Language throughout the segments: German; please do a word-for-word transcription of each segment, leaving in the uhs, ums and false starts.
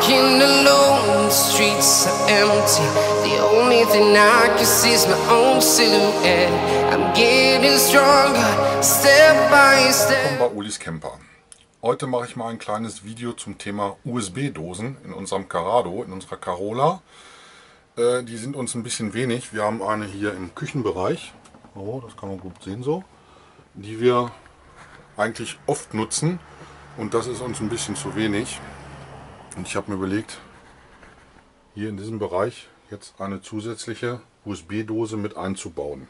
walking alone, the streets are empty. The only thing I can see is my own silhouette. I'm getting stronger, step by step. Willkommen bei Ulis Camper. Heute mache ich mal ein kleines Video zum Thema U S B-Dosen in unserem Carrado, in unserer Carola. Äh, die sind uns ein bisschen wenig. Wir haben eine hier im Küchenbereich. Oh, das kann man gut sehen so. Die wir eigentlich oft nutzen. Und das ist uns ein bisschen zu wenig. Und ich habe mir überlegt, hier in diesem Bereich jetzt eine zusätzliche U S B-Dose mit einzubauen.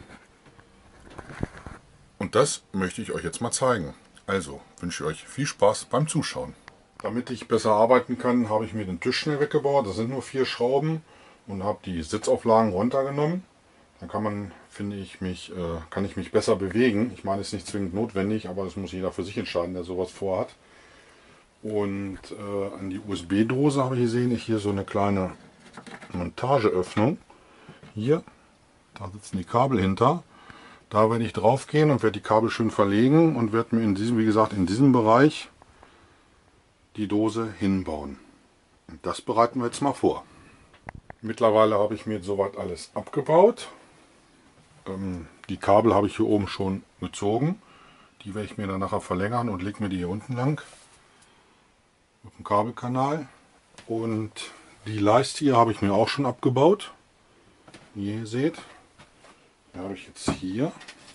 Und das möchte ich euch jetzt mal zeigen. Also wünsche ich euch viel Spaß beim Zuschauen. Damit ich besser arbeiten kann, habe ich mir den Tisch schnell weggebaut. Das sind nur vier Schrauben und habe die Sitzauflagen runtergenommen. Dann kann man, finde ich, mich, äh, kann ich mich besser bewegen. Ich meine, es ist nicht zwingend notwendig, aber das muss jeder für sich entscheiden, der sowas vorhat. Und äh, an die U S B-Dose habe ich gesehen, ich hier so eine kleine Montageöffnung. Hier, da sitzen die Kabel hinter. Da werde ich drauf gehen und werde die Kabel schön verlegen und werde mir in diesem, wie gesagt, in diesem Bereich die Dose hinbauen. Und das bereiten wir jetzt mal vor. Mittlerweile habe ich mir soweit alles abgebaut. Ähm, die Kabel habe ich hier oben schon gezogen. Die werde ich mir dann nachher verlängern und lege mir die hier unten lang auf dem Kabelkanal. Und die Leiste hier habe ich mir auch schon abgebaut. Wie ihr seht, die habe ich jetzt hier.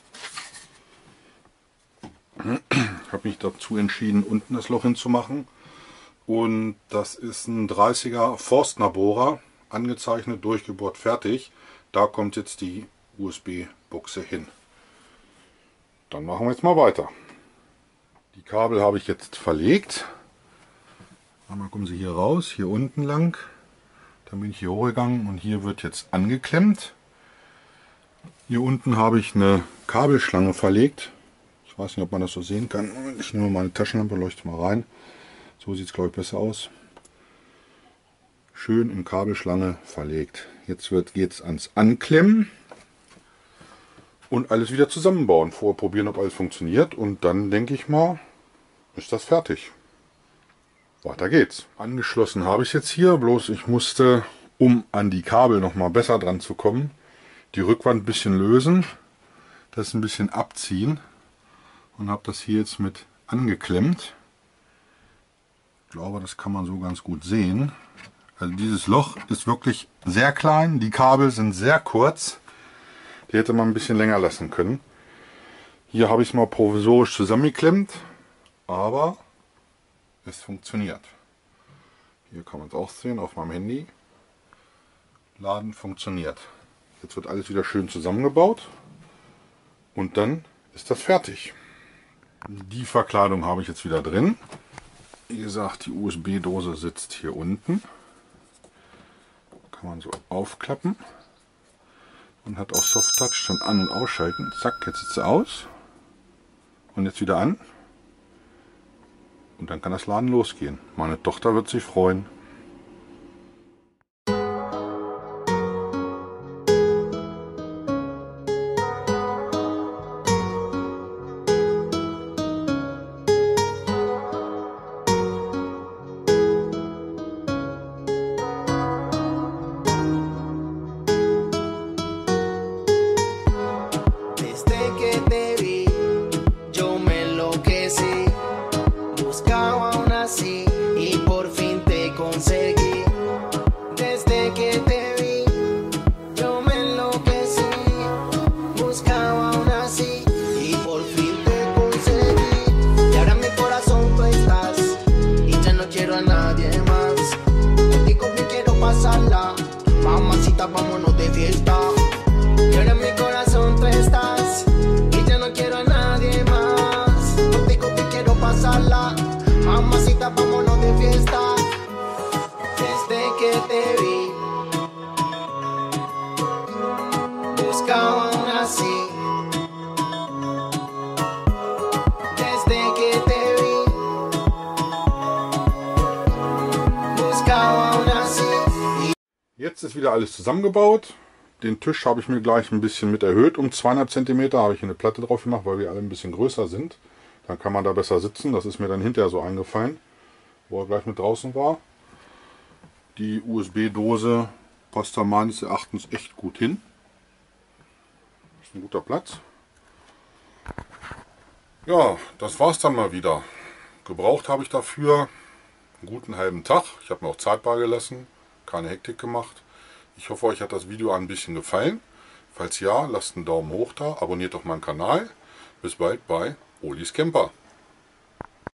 Ich habe mich dazu entschieden, unten das Loch hinzumachen. Und das ist ein dreißiger Forstner Bohrer, angezeichnet, durchgebohrt, fertig. Da kommt jetzt die U S B-Buchse hin. Dann machen wir jetzt mal weiter. Die Kabel habe ich jetzt verlegt. Einmal kommen sie hier raus, hier unten lang. Dann bin ich hier hochgegangen und hier wird jetzt angeklemmt. Hier unten habe ich eine Kabelschlange verlegt. Ich weiß nicht, ob man das so sehen kann. Ich nehme meine Taschenlampe, leuchte mal rein. So sieht es, glaube ich, besser aus. Schön in Kabelschlange verlegt. Jetzt geht es ans Anklemmen und alles wieder zusammenbauen. Vorher probieren, ob alles funktioniert, und dann denke ich mal, ist das fertig. Weiter geht's. Angeschlossen habe ich es jetzt hier, bloß ich musste, um an die Kabel noch mal besser dran zu kommen, die Rückwand ein bisschen lösen, das ein bisschen abziehen und habe das hier jetzt mit angeklemmt. Ich glaube, das kann man so ganz gut sehen. Also dieses Loch ist wirklich sehr klein, die Kabel sind sehr kurz. Die hätte man ein bisschen länger lassen können. Hier habe ich es mal provisorisch zusammengeklemmt, aber es funktioniert. Hier kann man es auch sehen auf meinem Handy. Laden funktioniert. Jetzt wird alles wieder schön zusammengebaut und dann ist das fertig. Die Verkleidung habe ich jetzt wieder drin. Wie gesagt, die U S B-Dose sitzt hier unten. Kann man so aufklappen und hat auch Soft Touch zum An- und Ausschalten. Zack, jetzt sitzt sie aus und jetzt wieder an. Und dann kann das Laden losgehen. Meine Tochter wird sich freuen. Mamacita, vámonos de fiesta. Y ahora en mi corazón tú estás. Y ya no quiero a nadie más. Contigo que quiero pasarla. Mamacita, vámonos de fiesta. Desde que te vi, buscaba una así. Desde que te vi, buscaba una así. Jetzt ist wieder alles zusammengebaut. Den Tisch habe ich mir gleich ein bisschen mit erhöht. Um zweieinhalb Zentimeter habe ich eine Platte drauf gemacht, weil wir alle ein bisschen größer sind. Dann kann man da besser sitzen. Das ist mir dann hinterher so eingefallen, wo er gleich mit draußen war. Die U S B-Dose passt da meines Erachtens echt gut hin. Ist ein guter Platz. Ja, das war's dann mal wieder. Gebraucht habe ich dafür einen guten halben Tag. Ich habe mir auch Zeit beigelassen, keine Hektik gemacht. Ich hoffe, euch hat das Video ein bisschen gefallen. Falls ja, lasst einen Daumen hoch da, abonniert doch meinen Kanal. Bis bald bei Olis Camper.